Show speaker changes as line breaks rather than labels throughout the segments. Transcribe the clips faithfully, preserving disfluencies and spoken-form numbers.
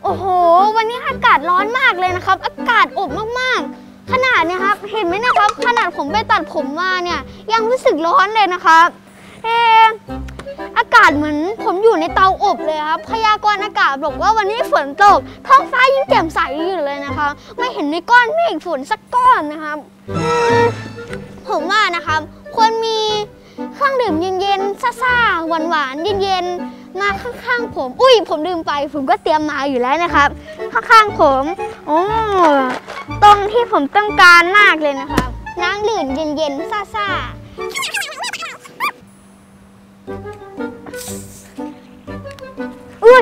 โอ้โหวันนี้อากาศร้อนมากเลยนะครับอากาศอบมากๆขนาดเนี่ยครับเห็นไหมนะครับขนาดผมไปตัดผมมาเนี่ยยังรู้สึกร้อนเลยนะครับเอออากาศเหมือนผมอยู่ในเตาอบเลยครับพยากรณ์อากาศบอกว่าวันนี้ฝนตกท้องฟ้ายิ่งแจ่มใสอยู่เลยนะครับไม่เห็นมีก้อนเมฆฝนสักก้อนนะครับผมว่านะครับควรมีเครื่องดื่มเย็นๆซ่าๆหวานๆเย็นๆมาข้างๆผมอุ้ยผมลืมไปผมก็เตรียมมาอยู่แล้วนะครับข้างๆผมโอ้ตรงที่ผมต้องการมากเลยนะครับน้ำดื่มเย็นๆซ่าๆอุ้ย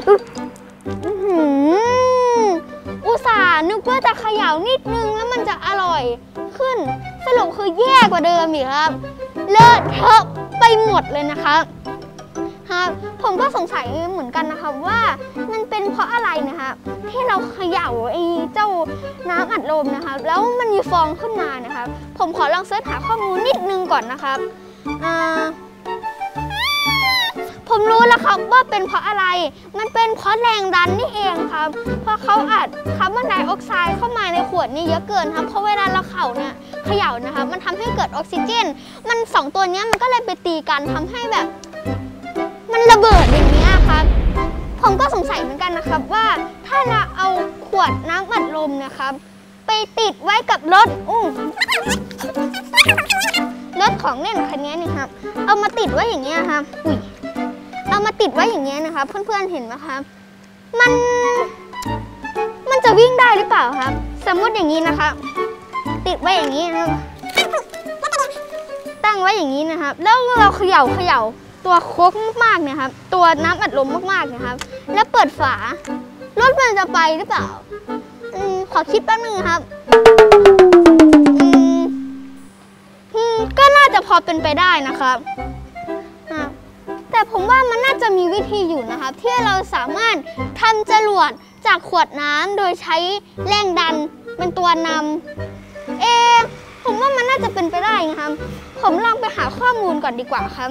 อุตส่าห์นึกว่าจะเขย่านิดนึงแล้วมันจะอร่อยขึ้นสรุปคือแย่กว่าเดิมอีกครับเลอะเทอะไปหมดเลยนะครับครับผมก็สงสัยเหมือนกันนะครับว่ามันเป็นเพราะอะไรนะครับที่เราเขย่าไอ้เจ้าน้ำอัดลมนะครับแล้วมันมีฟองขึ้นมานะครับผมขอลองเสิร์ชหาข้อมูลนิดนึงก่อนนะครับอ่าผมรู้แล้วครับว่าเป็นเพราะอะไรมันเป็นเพราะแรงดันนี่เองครับเพราะเขาอัดคาร์บอนไดออกไซด์เข้ามาในขวดนี้เยอะเกินครับเพราะเวลาเราเข่าเนี่ยเขย่านะครับมันทำให้เกิดออกซิเจนมันสองตัวนี้มันก็เลยไปตีกันทำให้แบบมันระเบิดอย่างนี้ครับผมก็สงสัยเหมือนกันนะครับว่าถ้าเราเอาขวดน้ำอัดลมนะครับไปติดไว้กับรถอู้รถของเล่นคันนี้นี่ครับเอามาติดไว้อย่างเงี้ยครับอุ้ยเอามาติดไว้อย่างเงี้ยนะครับเพื่อนๆเห็นไหมครับมันมันจะวิ่งได้หรือเปล่าครับสมมติอย่างนี้นะครับติดไว้อย่างนี้นะครับตั้งไว้อย่างนี้นะครับแล้วเราเขย่าเขย่าตัวโค้กมากๆเนี่ยครับตัวน้ำอัดลมมากๆนะครับแล้วเปิดฝารถมันจะไปหรือเปล่าอืมขอคิดแป๊บนึงครับอืมก็น่าจะพอเป็นไปได้นะครับแต่ผมว่ามันน่าจะมีวิธีอยู่นะครับที่เราสามารถทำจรวดจากขวดน้ำโดยใช้แรงดันเป็นตัวนำเอผมว่ามันน่าจะเป็นไปได้นะครับผมลองไปหาข้อมูลก่อนดีกว่าครับ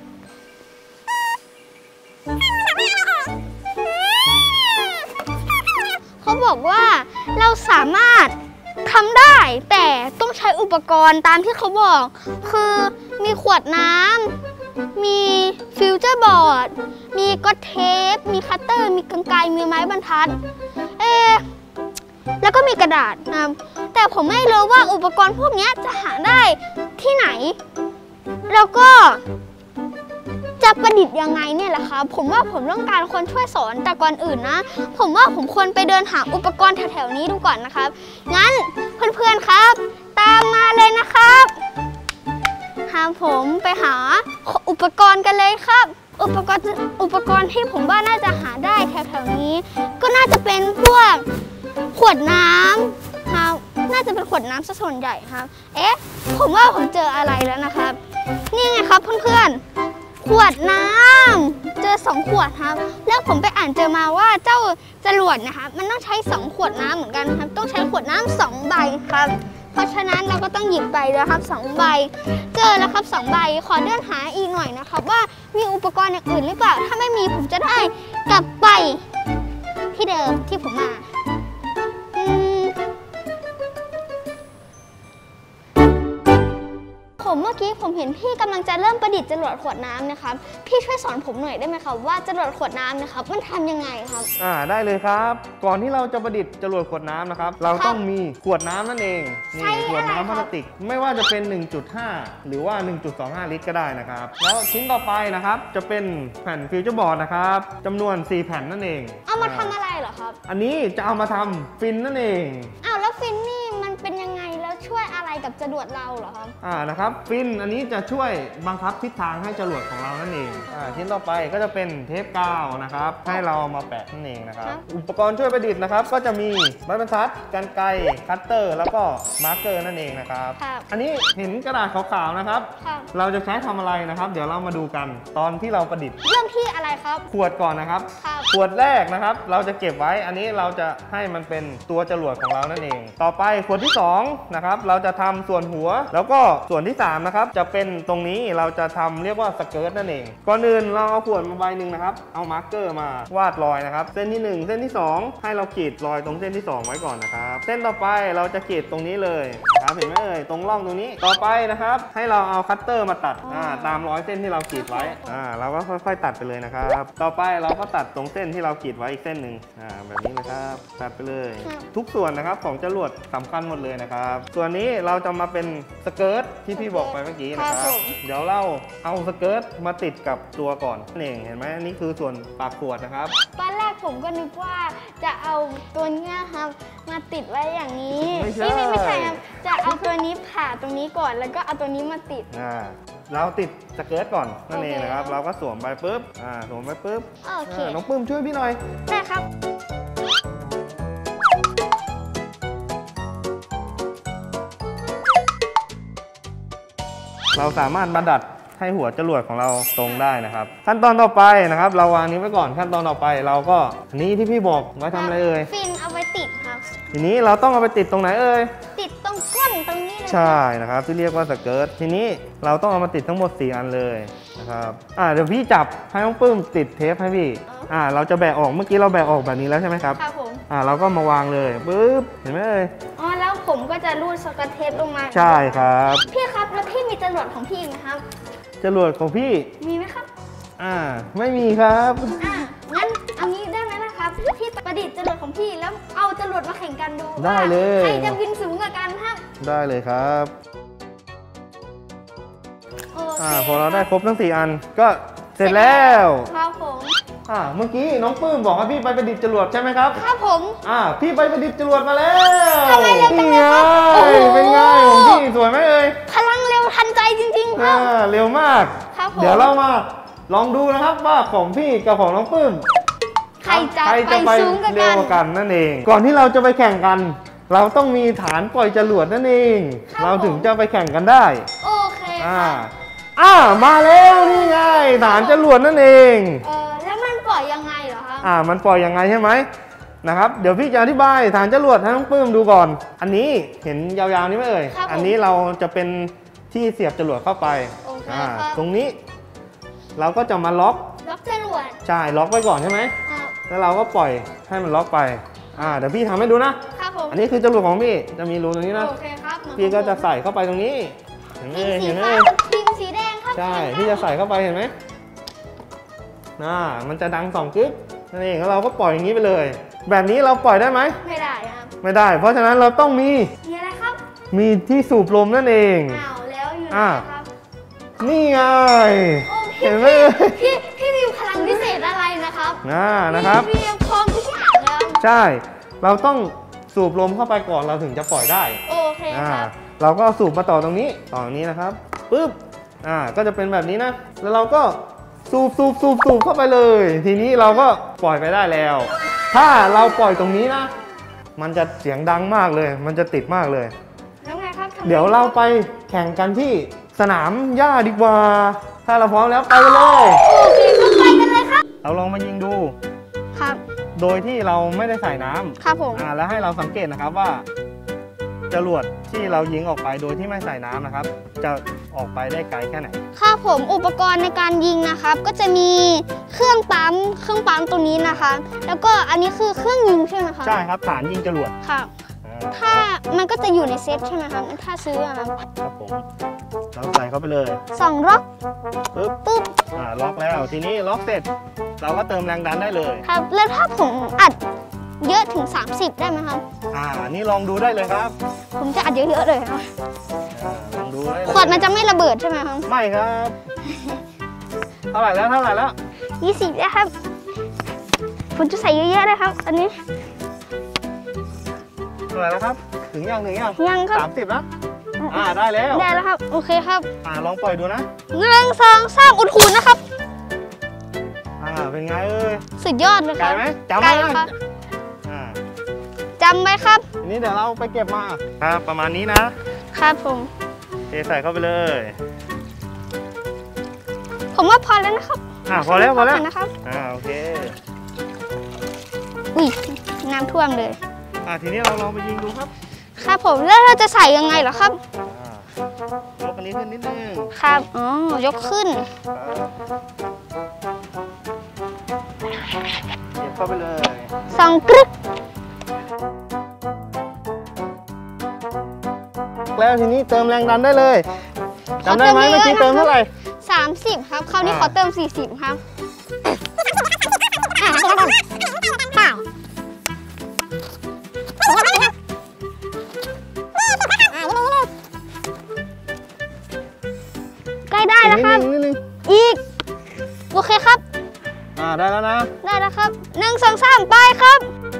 เขาบอกว่าเราสามารถทำได้แต่ต้องใช้อุปกรณ์ตามที่เขาบอกคือมีขวดน้ำมีฟิวเจอร์บอร์ดมีก๊อตเทปมีคัตเตอร์มีกรรไกรมีไม้บรรทัดเอแล้วก็มีกระดาษนะแต่ผมไม่รู้ว่าอุปกรณ์พวกนี้จะหาได้ที่ไหนแล้วก็จะประดิษฐ์ยังไงเนี่ยแหละครับผมว่าผมต้องการคนช่วยสอนแต่ก่อนอื่นนะผมว่าผมควรไปเดินหาอุปกรณ์แถวๆนี้ดูก่อนนะครับงั้นเพื่อนๆครับตามมาเลยนะครับหาผมไปหาอุปกรณ์กันเลยครับอุปกรณ์อุปกรณ์ที่ผมว่าน่าจะหาได้แถวๆนี้ก็น่าจะเป็นพวกขวดน้ำครับน่าจะเป็นขวดน้ำซะส่วนใหญ่ครับเอ๊ะผมว่าผมเจออะไรแล้วนะครับนี่ไงครับเพื่อนๆขวดน้ำเจอสองขวดครับแล้วผมไปอ่านเจอมาว่าเจ้าจรวดนะคะมันต้องใช้สองขวดน้ำเหมือนกันครับต้องใช้ขวดน้ำสองใบครับเพราะฉะนั้นเราก็ต้องหยิบใบแล้วครับสองใบเจอแล้วครับสองใบขอเดินหาอีกหน่อยนะครับว่ามีอุปกรณ์อย่างอื่นหรือเปล่าถ้าไม่มีผมจะได้กลับไปที่เดิมที่ผมมาผมเมื่อกี้ผมเห็นพี่กำลังจะเริ่มประดิษฐ์จรวดขวดน้ำนะครับพี่ช่วยสอนผมหน่อยได้ไหมครับว่าจรวดขวดน้ำนะครับมันทำยังไงครับ
อ่าได้เลยครับก่อนที่เราจะประดิษฐ์จรวดขวดน้ำนะครับเราต้องมีขวดน้ำนั่นเองนี่ขวดน้ำพลาสติกไม่ว่าจะเป็น หนึ่งจุดห้า หรือว่า หนึ่งจุดสองห้า ลิตรก็ได้นะครับแล้วชิ้นต่อไปนะครับจะเป็นแผ่นฟิวเจอร์บอร์ดนะครับจำนวนสี่แผ่นนั่นเอง
เอามาทำอะไรเหรอครับ
อันนี้จะเอามาทำฟินนั่นเอง
อ้าวแล้วฟินนี่มันเป็นยังไงแล้วช่วยอะไรกับจรวดเราเหรอครับ
อ่านะครับฟินอันนี้จะช่วยบังคับทิศทางให้จรวดของเรานั่นเองอ่าชิ้นต่อไปก็จะเป็นเทปกาวนะครับให้เรามาแปะนั่นเองนะครับอุปกรณ์ช่วยประดิษฐ์นะครับก็จะมีไม้บรรทัดกรรไกรคัตเตอร์แล้วก็มาร์กเกอร์นั่นเองนะครับอันนี้เห็นกระดาษขาวๆนะครับเราจะใช้ทำอะไรนะครับเดี๋ยวเรามาดูกันตอนที่เราประดิษฐ์
เริ่มที่อะไรครับ
ขวดก่อนนะครับขวดแรกนะครับเราจะเก็บไว้อันนี้เราจะให้มันเป็นตัวจรวดของเรานั่นเองต่อไปขวดที่สองนะครับเราจะทำส่วนหัวแล้วก็ส่วนที่สามนะครับจะเป็นตรงนี้เราจะทำเรียกว่าสเกิร์ตนั่นเองก่อนอื่นเราเอาขวดมาใบหนึ่งนะครับเอามาร์กเกอร์มาวาดรอยนะครับเส้นที่หนึ่งเส้นที่สองให้เราขีดรอยตรงเส้นที่สองไว้ก่อนนะครับเส้นต่อไปเราจะขีดตรงนี้เลยครับเห็นไหมเอ่ยตรงร่องตรงนี้ต่อไปนะครับให้เราเอาคัตเตอร์มาตัดอ่าตามร้อยเส้นที่เราขีดไว้อ่าเราก็ค่อยๆตัดไปเลยนะครับต่อไปเราก็ตัดตรงเส้นที่เราขีดไว้อีกเส้นหนึ่งอ่าแบบนี้นะครับตัดไปเลยทุกส่วนนะครับของจรวดสำคัญหมดเลยนะครับส่วนนี้เราจะมาเป็นสเกิร์ตที่พี่บอกไปเมื่อกี้นะครับเดี๋ยวเราเอาสเกิร์ตมาติดกับตัวก่อนนี่เห็นไหมนี่คือส่วนปากขวดนะครับ
ตอนแรกผมก็นึกว่าจะเอาตัวนี้ครับมาติดไว้อย่างนี้
ไม่ใช่
ไม่ใช่ครับจะเอาตัวนี้ผ่าตรงนี้ก่อนแล้วก็เอาตัวนี้มาติด
อ่าเราติดสเกิร์ตก่อนนั่นเองนะครับเราก็สวมไปปุ๊บอ่าสวมไปปุ๊บ
โอเค
น้องปื้มช่วยพี่หน่อย
ได้ครับ
เราสามารถมาดัดให้หัวจรวดของเราตรงได้นะครับขั้นตอนต่อไปนะครับเราวางนี้ไว้ก่อนขั้นตอนต่อไปเราก็อันนี้ที่พี่บอกไว้ทำอะไรเอ่ย
ฟินเอาไว้ติดครับ
ทีนี้เราต้องเอาไปติดตรงไหนเอ่ย
ติดตรงก้นตรงนี้เลย
ใช่นะครับที่เรียกว่าสเกิร์ตทีนี้เราต้องเอามาติดทั้งหมดสี่อันเลยนะครับอ่าเดี๋ยวพี่จับให้น้องปื้มติดเทปให้พี่อ่าเราจะแบะออกเมื่อกี้เราแบะออกแบบนี้แล้วใช่ไหมครับ
ครับผม
อ่าเราก็มาวางเลยปุ๊บเห็นไหมเอ่ย
อ๋อแล้วผมก็จะรูดสกัดเทปลงมา
ใช่ครับ
พี่ครับแล้วพี่มีจรวดของพี่ไหมครับ
จรวดของพี่
มีไหมครับ
อ่าไม่มีครับ
อ่างั้นเอางี้ได้ไหมนะครับพี่ประดิษฐ์จรวดของพี่แล้วเอาจรวดมาแข่งกันดู
ได้เลย
ใครจะบินสูงกว่ากันครับ
ได้เลยครับ
โอเค
อ่าพอเราได้ครบทั้งสี่อันก็เสร็จแล้ว
ครับผม
อ่าเมื่อกี้น้องปื้มบอกว่าพี่ไปประดิษฐ์จรวดใช่ไหมครับ
ครับผม
อ่าพี่ไปประดิษฐ์จรวดมาแล้ว
ทำไมเร็วจังเลยครับ
เป็นไงของพี่สวยไหมเอ่ย
พลังเร็วทันใจจริงๆครับ
เร็วมากเดี๋ยวเรามาลองดูนะครับว่าของพี่กับของน้องปื้ม
ใครจะไปสูงกันเร็ว
กันนั่นเองก่อนที่เราจะไปแข่งกันเราต้องมีฐานปล่อยจรวดนั่นเองเราถึงจะไปแข่งกันได้
โอเค
อ่าอ่ามาแล้วนี่ไงฐานจรวดนั่นเอง
เออแล้วมันปล่อยยังไงเหรอครับ
อ่ามันปล่อยยังไงใช่ไหมนะครับเดี๋ยวพี่จะอธิบายฐานจรวดให้น้องปื้มดูก่อนอันนี้เห็นยาวๆนี้ไหมเอ่ยอันนี้เราจะเป็นที่เสียบจรวดเข้าไปอ่าตรงนี้เราก็จะมาล็อก
ล็อกจรวด
ใช่ล็อกไว้ก่อนใช่ไหมแล้วเราก็ปล่อยให้มันล็อกไปอ่าเดี๋ยวพี่ทำให้ดูนะครับ
ผม
อันนี้คือจรวดของพี่จะมีรูตรงนี้นะ
โอเคครับ
พี่ก็จะใส่เข้าไปตรงนี้เห็นไหมเห็นไหม
พิมพ์สีแดงครับ
ใช่พี่จะใส่เข้าไปเห็นไหมน่ามันจะดังสองกึ๊กนั่นเองแล้วเราก็ปล่อยอย่างนี้ไปเลยแบบนี้เราปล่อยได้ไหม
ไม่ได้ครับ
ไม่ได้เพราะฉะนั้นเราต้องมี
มีอะไรครับ
มีที่สูบลมนั่นเอง
อ้าวแล้วอยู่ไหนครับ
นี่ไงเห็นไหม
พี่พี่มีพลังพิเศษอะไรนะครับ
น่านะครับ
พี่พร้อมทุกอย่างแล้ว
ใช่เราต้องสูบลมเข้าไปก่อนเราถึงจะปล่อยได้
โอเคครับ
เราก็สูบมาต่อตรงนี้ต่อตรงนี้นะครับปึ๊บอ่าก็จะเป็นแบบนี้นะแล้วเราก็สูบสูบสูบสูบเข้าไปเลยทีนี้เราก็ปล่อยไปได้แล้วถ้าเราปล่อยตรงนี้นะมันจะเสียงดังมากเลยมันจะติดมากเลย
แล้วไงครับ
เดี๋ยวเราไปแข่งกันที่สนามหญ้าดีกว่าถ้าเราพร้อมแล้วไปกันเลย
โอเคเข้าไปกันเลยครับ
เราลองมายิงดู
ครับ
โดยที่เราไม่ได้ใส่น้ำ
ครับผม
อ่าแล้วให้เราสังเกตนะครับว่าจรวดที่เรายิงออกไปโดยที่ไม่ใส่น้ำนะครับจะออกไปได้ไกลแค่ไหน
ครับผมอุปกรณ์ในการยิงนะครับก็จะมีเครื่องปั๊มเครื่องปั๊มตัวนี้นะคะแล้วก็อันนี้คือเครื่องยิงใช่ไหมครับ
ใช่ครับฐานยิงจรวด
ครับถ้ามันก็จะอยู่ในเซตใช่ไหมครับถ้าซื้อครับ
ครับผมเราใส่เข้าไปเลย
สองล็อก
ปึ๊บ
ปึ๊บ
อ่าล็อกแล้วทีนี้ล็อกเสร็จเราก็เติมแรงดันได้เลย
ครับแล้วถ้าผมอัดเยอะถึงสามสิบได้ไหมครับ
อ่านี่ลองดูได้เลยครับ
ผมจะอัดเยอะๆเลยครับ
ลองดูได้
ขวดมันจะไม่ระเบิดใช่ไหมครับ
ไม่ครับเท่าไหร่แล้วเท่าไหร่แล้ว
ยี่สิบแล้วครับผมจะใส่เยอะๆเลยครับอันนี้
เท่าไหร่แล้วครับถึงยังถึงยัง
ยังครับ
สามสิบแล้วอ่าได้แล้ว
ได้แล้วครับโอเคครับ
อ่าลองปล่อยดูนะ
หนึ่งสองสามอุดหูนะครับ
อ่าเป็นไงเอ้ย
สุดยอดเลยครับ
ไกลไหมจำไว้ครับ
จำไว้ครับ
ทีนี้เดี๋ยวเราไปเก็บมาครับประมาณนี้นะครับ
ผม
เทใส่เข้าไปเลย
ผมว่าพอแล้วนะครับ
อ่าพอแล้วพอแล้ว
นะครับ
อ่าโอเค
อุ้ยน้ำท่วมเลย
อ่าทีนี้เราลองไปยิงดูครับ
ครับผมแล้วเราจะใส่ยังไงเหรอครับ
ยกอันนี้ขึ้นนิดนึง
ครับอ๋อยกขึ้น
เสียบเข้าไปเลย
สองกรึ๊ก
แล้วทีนี้เติมแรงดันได้เลยจำได้ไหมเมื่อกี้เติมเท่าไหร่
สามสิบครับคราวนี้ขอเติมสี่สิบครับใกล้ได้แล้วครับอีกโอเคครับ
อ่าได้แล้วนะ
ได้แล้วครับหนึ่งสองสามไปครับ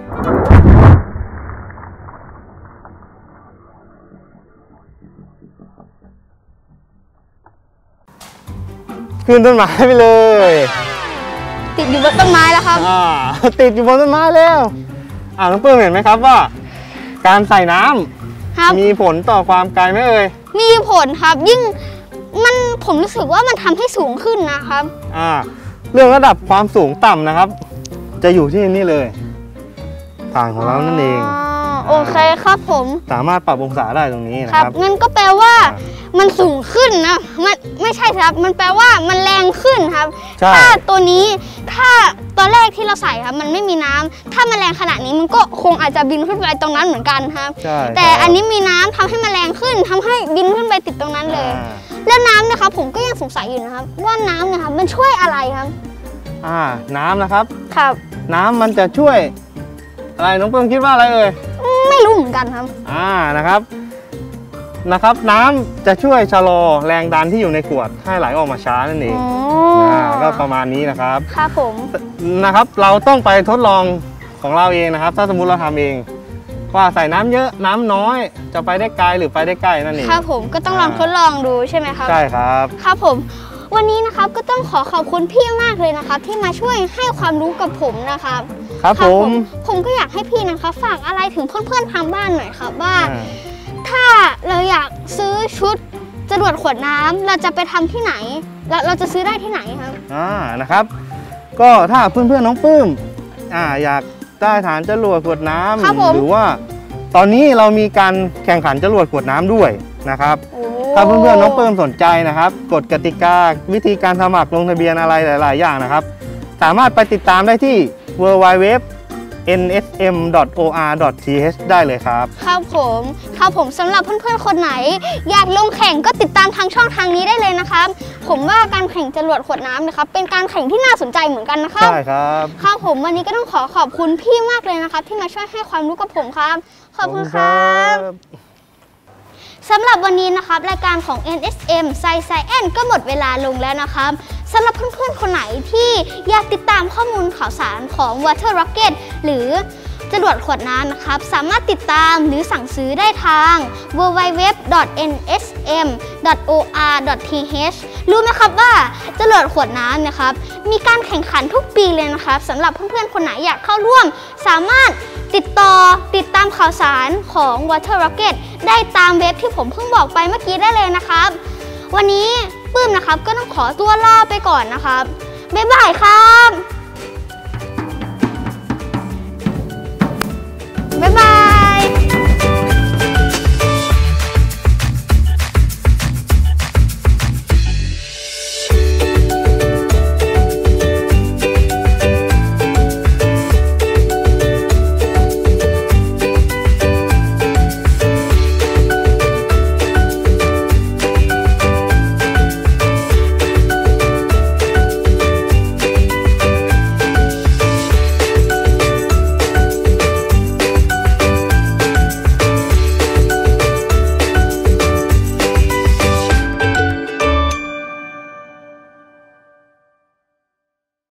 ขึ้นต้นไม้ไปเลย
ติดอยู่บนต้นไม้แล้วครับ
อ่าติดอยู่บนต้นไม้แล้วอ่าน้องปื้มเห็นไหมครับว่าการใส่น้ำมีผลต่อความไกลไหมเอ่ย
มีผลครับยิ่งมันผมรู้สึกว่ามันทำให้สูงขึ้นนะครับ
อ่าเรื่องระดับความสูงต่ำนะครับจะอยู่ที่นี่เลยฐานของเรานั่นเอง
โอเคครับผม
สามารถปรับองศาได้ตรงนี้นะครับ
งั้นก็แปลว่ามันสูงขึ้นนะมันไม่ใช่ครับมันแปลว่ามันแรงขึ้นครับถ้าตัวนี้ถ้าตอนแรกที่เราใส่ครับมันไม่มีน้ำถ้ามันแรงขนาดนี้มันก็คงอาจจะบินขึ้นไปตรงนั้นเหมือนกันครับแต่อันนี้มีน้ำทำให้มันแรงขึ้นทำให้บินขึ้นไปติดตรงนั้นเลยแล้วน้ำนะครับผมก็ยังสงสัยอยู่นะครับว่าน้ำนะครับมันช่วยอะไรครับ
อ่าน้ำนะครับ
ครับ
น้ำมันจะช่วยอะไรน้องเพิ่งคิดว่าอะไรเอ่ย
ไม่รู้เหมือนกันครับ
อ่านะครับนะครับน้ำจะช่วยชะลอแรงดันที่อยู่ในขวดให้ไหลออกมาช้านั่นเองอ่าก็ประมาณนี้นะครับ
ครับผม
นะครับเราต้องไปทดลองของเราเองนะครับถ้าสมมุติเราทำเองว่าใส่น้ำเยอะน้ำน้อยจะไปได้ไกลหรือไปได้ใกล้นั่นเอง
ครับผมก็ต้องลองทดลองดูใช่ไหมครับ
ใช่ครับ
ครับผมวันนี้นะครับก็ต้องขอขอบคุณพี่มากเลยนะครับที่มาช่วยให้ความรู้กับผมนะครับ
ครับผม
ผมก็อยากให้พี่นะคะฝากอะไรถึงเพื่อนๆทางบ้านหน่อยครับว่าถ้าเราอยากซื้อชุดจรวดขวดน้ำเราจะไปทำที่ไหนเราเราจะซื้อได้ที่ไหนครับ
อ่านะครับก็ถ้าเพื่อนๆน้องปื้มอ่าอยากได้ฐานจรวดขวดน้ำหรือว่าตอนนี้เรามีการแข่งขันจรวดขวดน้ำด้วยนะครับถ้าเพื่อนๆน้องปื้มสนใจนะครับกฎกติกาวิธีการสมัครลงทะเบียนอะไรหลายๆอย่างนะครับสามารถไปติดตามได้ที่ ดับเบิลยู ดับเบิลยู ดับเบิลยู ดอท เอ็น เอส เอ็ม ดอท โอ อาร์ ดอท ที เอช ได้เลยครับ
ครับผมครับผมสำหรับเพื่อนๆคนไหนอยากลงแข่งก็ติดตามทางช่องทางนี้ได้เลยนะครับผมว่าการแข่งจรวดขวดน้ำนะครับเป็นการแข่งที่น่าสนใจเหมือนกันนะครับ
ใช่ครับ
ครับผมวันนี้ก็ต้องขอขอบคุณพี่มากเลยนะครับที่มาช่วยให้ความรู้กับผมครับขอบคุณครับสำหรับวันนี้นะครับรายการของ เอ็น เอส เอ็ม Science Science ก็หมดเวลาลงแล้วนะครับสำหรับเพื่อนๆคนไหนที่อยากติดตามข้อมูลข่าวสารของ Water Rocket หรือจรวดขวดน้ำนะครับสามารถติดตามหรือสั่งซื้อได้ทาง ดับเบิลยู ดับเบิลยู ดับเบิลยู ดอท เอ็น เอส เอ็ม ดอท โอ อาร์ ดอท ที เอช รู้ไหมครับว่าจรวดขวดน้ำนะครับมีการแข่งขันทุกปีเลยนะครับสำหรับเพื่อนๆคนไหนอยากเข้าร่วมสามารถติดต่อติดตามข่าวสารของ Water Rocket ได้ตามเว็บที่ผมเพิ่งบอกไปเมื่อกี้ได้เลยนะครับวันนี้ปื้มนะครับก็ต้องขอตัวลาไปก่อนนะครับบ๊ายบายครับ